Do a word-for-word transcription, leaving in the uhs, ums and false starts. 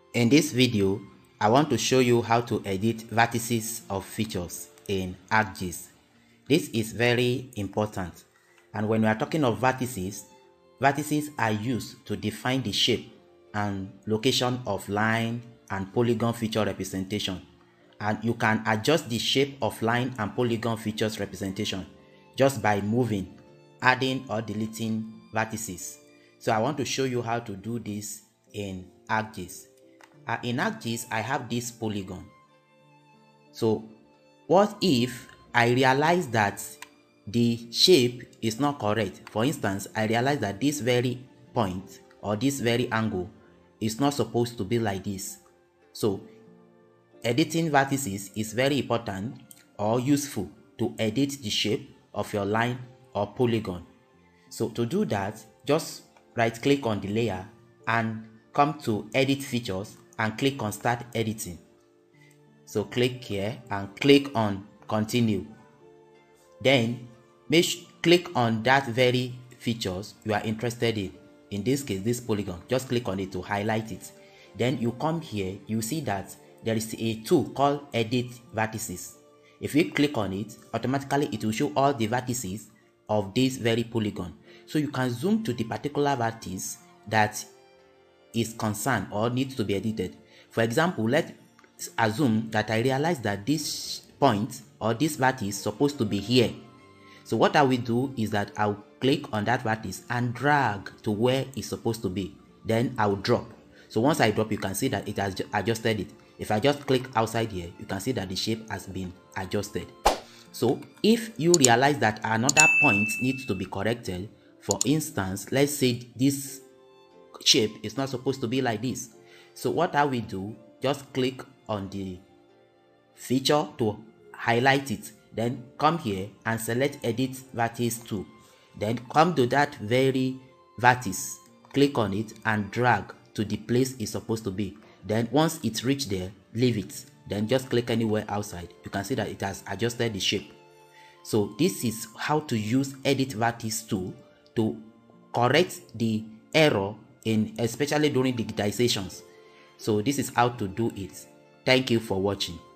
In this video, I want to show you how to edit vertices of features in ArcGIS. This is very important, and when we are talking of vertices, vertices are used to define the shape and location of line and polygon feature representation, and you can adjust the shape of line and polygon features representation just by moving, adding or deleting vertices. So I want to show you how to do this in ArcGIS. Uh, in ArcGIS, I have this polygon. So what if I realize that the shape is not correct? For instance, I realize that this very point or this very angle is not supposed to be like this. So editing vertices is very important or useful to edit the shape of your line or polygon. So to do that, just right click on the layer and come to edit features and click on start editing. So click here and click on continue. Then make sure, click on that very features you are interested in. In this case, this polygon, just click on it to highlight it. Then you come here, you see that there is a tool called edit vertices. If you click on it, automatically it will show all the vertices of this very polygon. So you can zoom to the particular vertex that is concerned or needs to be edited. For example, let's assume that I realize that this point or this vertex is supposed to be here. So what I will do is that I'll click on that vertex and drag to where it's supposed to be. Then I'll drop. So once I drop, you can see that it has adjusted it. If I just click outside here, you can see that the shape has been adjusted. So if you realize that another point needs to be corrected, for instance, let's say this shape is not supposed to be like this. So what I will do, just click on the feature to highlight it, then come here and select edit vertex tool, then come to that very vertex, click on it and drag to the place it's supposed to be. Then once it's reached there, leave it, then just click anywhere outside. You can see that it has adjusted the shape. So this is how to use edit vertex tool to correct the error in, especially during digitizations. So this is how to do it. Thank you for watching.